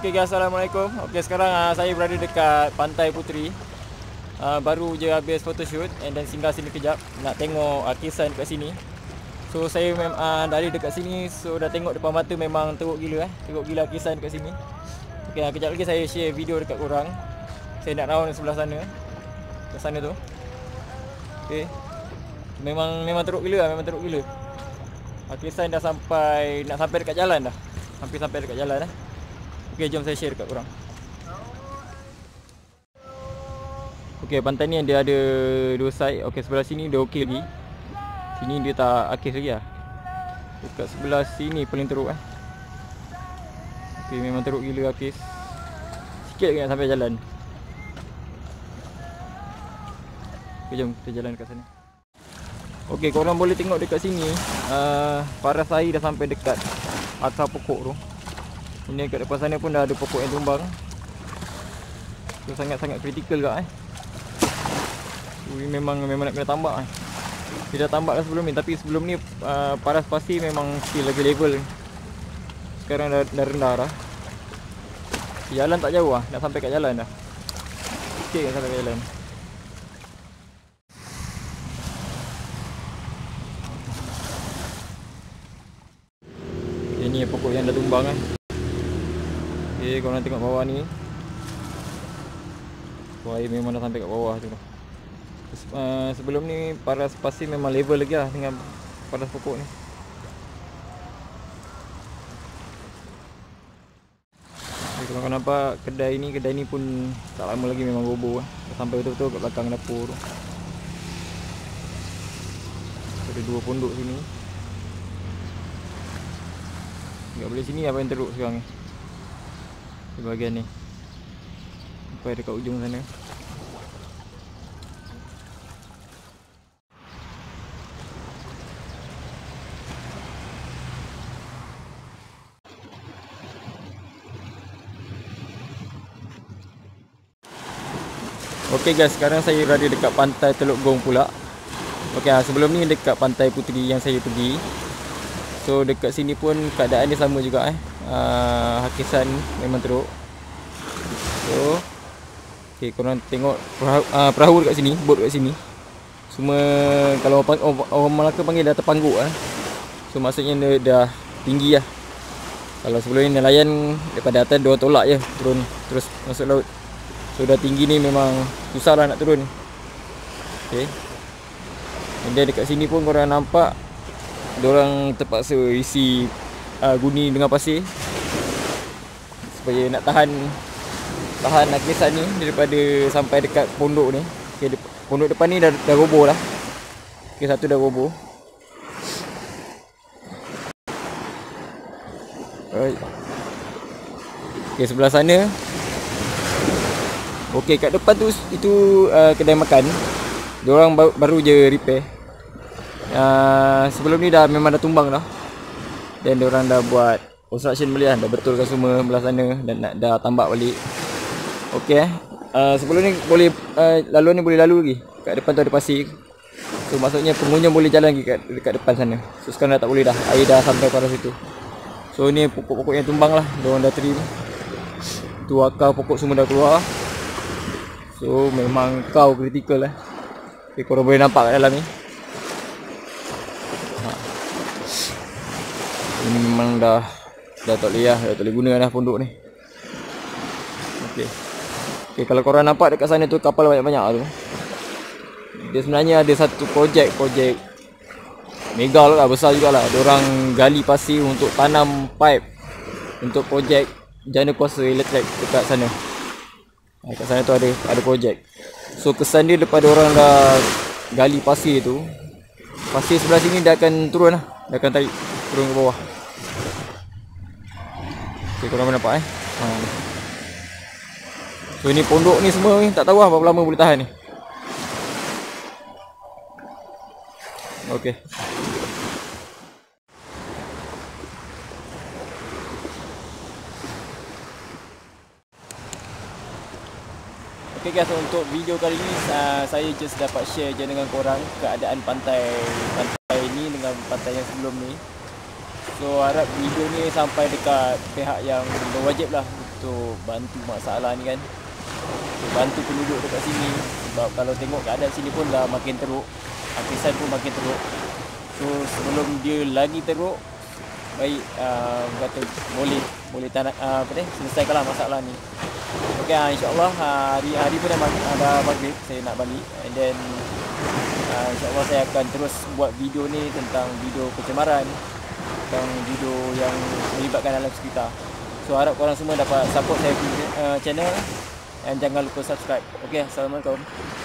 Okey guys, Assalamualaikum. Okey, sekarang saya berada dekat Pantai Puteri. Baru je habis photoshoot and then singgah sini kejap nak tengok kisah dekat sini. So saya dari dekat sini, so dah tengok depan mata memang teruk gila teruk gila kisah dekat sini. Okey, kejap lagi saya share video dekat korang. Saya nak round sebelah sana. Ke sana tu. Okey. Memang teruk gila memang teruk gila. Kisah dah nak sampai dekat jalan dah. Hampir sampai dekat jalan dah. Okey, jom saya share dekat korang. Okey, pantai ni dia ada dua side. Okey, sebelah sini dia okey lagi. Sini dia tak akis lagi lah. Dekat sebelah sini paling teruk Okey, memang teruk gila akis. Sikit lagi nak sampai jalan. Okey, jom kita jalan dekat sana. Okey, korang boleh tengok dekat sini, paras air dah sampai dekat akar pokok tu. Ini kat depan sana pun dah ada pokok yang tumbang. Tu sangat-sangat kritikal kat memang nak kena tambak Dia dah tambak dah sebelum ni, tapi sebelum ni paras pasir memang still lagi level. Sekarang dah rendah dah. Jalan tak jauh nak sampai kat jalan dah. Sikit nak sampai kat jalan. Ini pokok yang dah tumbang Okay, korang tengok bawah ni. Air memang dah sampai kat bawah tu. Sebelum ni paras pasir memang level lagi dengan paras pokok ni. Okay, korang nampak kedai ni pun tak lama lagi memang roboh sampai betul-betul kat belakang dapur tu. Ada dua pondok sini. Dekat belah sini apa yang teruk sekarang ni? Di bahagian ni sampai dekat ujung sana. Okey guys, sekarang saya berada dekat pantai Teluk Gong pula. Okey, sebelum ni dekat Pantai Puteri yang saya pergi. So dekat sini pun keadaan dia sama juga hakisan memang teruk. So okey, korang tengok perahu dekat sini, bot dekat sini. Semua kalau orang Melaka panggil dah terpangguk So maksudnya dia dah tinggi Kalau sebelum ni nelayan daripada atas dia tolak je turun terus masuk laut. So dah tinggi ni memang susah lah nak turun. Okey. Dan dekat sini pun korang nampak diorang terpaksa isi guni dengan pasir supaya nak tahan hakisan ni daripada sampai dekat pondok ni. Okay, pondok depan ni dah roboh lah. Okay, satu dah roboh. Alright. Okay, sebelah sana. Okay, kat depan tu itu kedai makan. Diorang baru je repair. Sebelum ni memang dah tumbang dah. Dan diorang dah buat construction balik dah betulkan semua belah sana dan dah tambak balik. Okey sebelum ni boleh laluan ni boleh lalu lagi. Kat depan tu ada pasir. So maksudnya pengunjung boleh jalan lagi dekat depan sana. So sekarang dah tak boleh dah. Air dah sampai paras situ. So ni pokok-pokok yang tumbang lah. Diorang dah trim. Tu akar pokok semua dah keluar. So memang kritikal Okay, korang boleh nampak kat dalam ni. Ini memang dah tak boleh dah tak boleh guna dah pondok ni. Okey, kalau korang nampak dekat sana tu kapal banyak-banyak tu. Dia sebenarnya ada satu projek mega lah, besar jugalah. Diorang gali pasir untuk tanam pipe untuk projek jana kuasa elektrik dekat sana. Dekat sana tu ada projek. So kesan dia daripada orang dah gali pasir tu, pasir sebelah sini dia akan turun dia akan tarik turun ke bawah. Okay, korang nampak So ni pondok ni semua ni tak tahu berapa lama boleh tahan ni. Okey. Okey guys, untuk video kali ni saya just dapat share je dengan korang keadaan pantai ni dengan pantai yang sebelum ni. So harap video ni sampai dekat pihak yang berwajib lah untuk bantu masalah ni kan, bantu penduduk dekat sini. Sebab kalau tengok keadaan sini pun dah makin teruk, hakisan pun makin teruk. So sebelum dia lagi teruk, baik kata boleh selesaikanlah masalah ni. Okay, insyaAllah hari pun dah maghrib, saya nak balik. And then insyaAllah saya akan terus buat video ni tentang video pencemaran, tentang video yang melibatkan alam sekitar. So harap korang semua dapat support saya punya channel, dan jangan lupa subscribe. Okay, Assalamualaikum.